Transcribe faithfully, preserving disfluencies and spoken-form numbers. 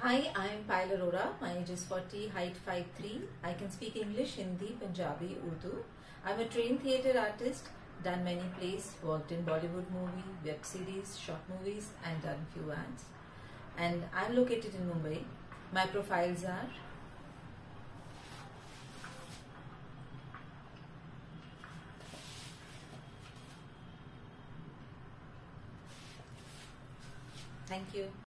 Hi, I am Payal Arora. My age is forty, height five three. I can speak English, Hindi, Punjabi, Urdu. I'm a trained theatre artist, done many plays, worked in Bollywood movie, web series, short movies and done few ads. And I'm located in Mumbai. My profiles are Thank you.